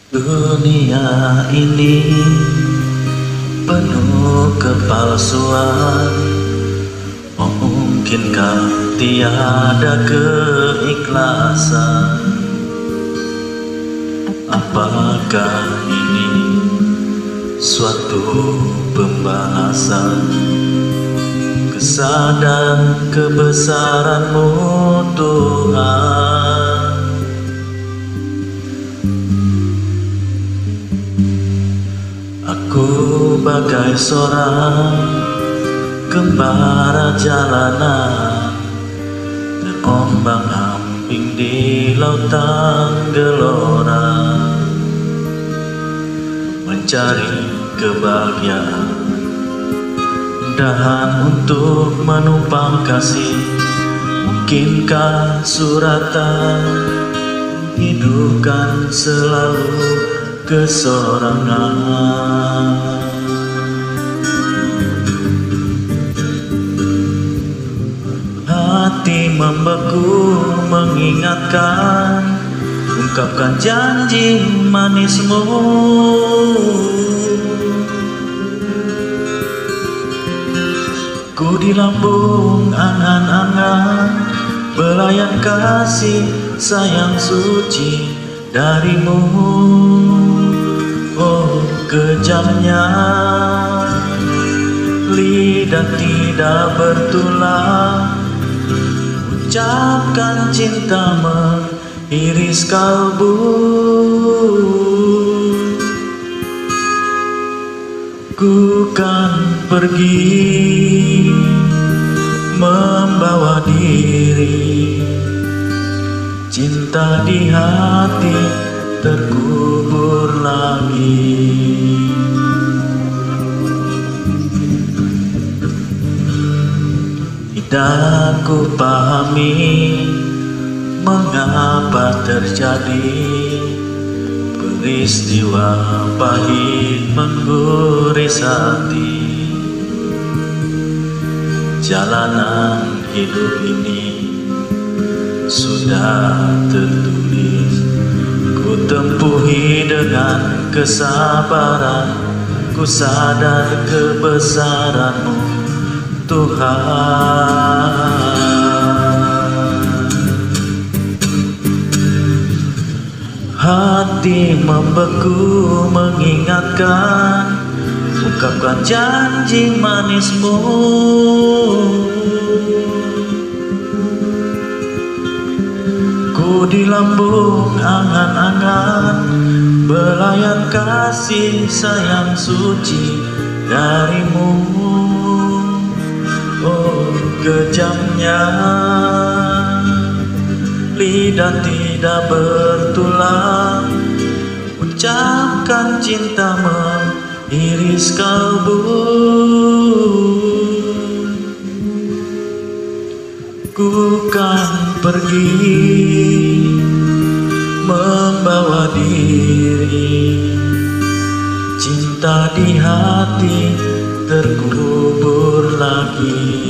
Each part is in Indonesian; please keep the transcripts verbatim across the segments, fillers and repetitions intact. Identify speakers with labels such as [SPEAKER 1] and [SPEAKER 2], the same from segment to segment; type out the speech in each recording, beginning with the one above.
[SPEAKER 1] Dunia ini penuh kepalsuan. Oh, mungkinkah tiada keikhlasan? Apakah ini suatu pembahasan? Kesadaran kebesaran-Mu Tuhan. Aku bagai seorang gembala jalanan, terombang-ambing di lautan gelora, mencari kebahagiaan dan untuk menumpang kasih. Mungkinkah suratan hidupkan selalu kesorangan? Hati membeku mengingatkan, ungkapkan janji manis-Mu. Ku di lambung angan-angan, belayan kasih sayang suci dari-Mu. Oh, kejamnya lidah tidak bertulang, ucapkan cinta mengiris kalbu. Ku kan pergi membawa diri, cinta di hati terkubur lagi. Tidak ku pahami mengapa terjadi peristiwa pahit menggores hati. Jalanan hidup ini sudah tertulis, ku tempuhi dengan kesabaran. Ku sadar kebesaran-Mu Tuhan. Hati membeku mengingatkan, ungkapkan janji manis-Mu. Ku di lambung angan-angan, belayan kasih sayang suci dari-Mu. Oh, kejamnya lidah tidak bertulang, ucapkan cinta mengiris kalbu. Ku kan pergi membawa diri, cinta di hati terkubur lagi.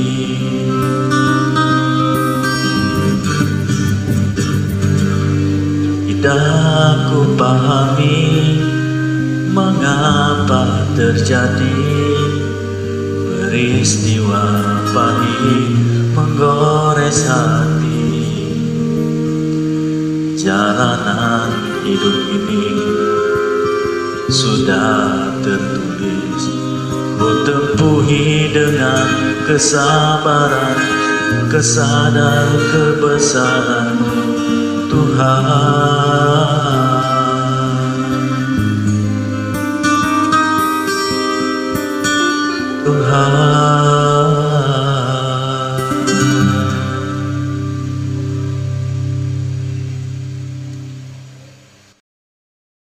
[SPEAKER 1] Tidak ku pahami mengapa terjadi peristiwa pahit menggores hati. Jalanan hidup ini sudah tertulis, ku tempuhi dengan kesabaran. Kesadar kebesaran-Mu Tuhan.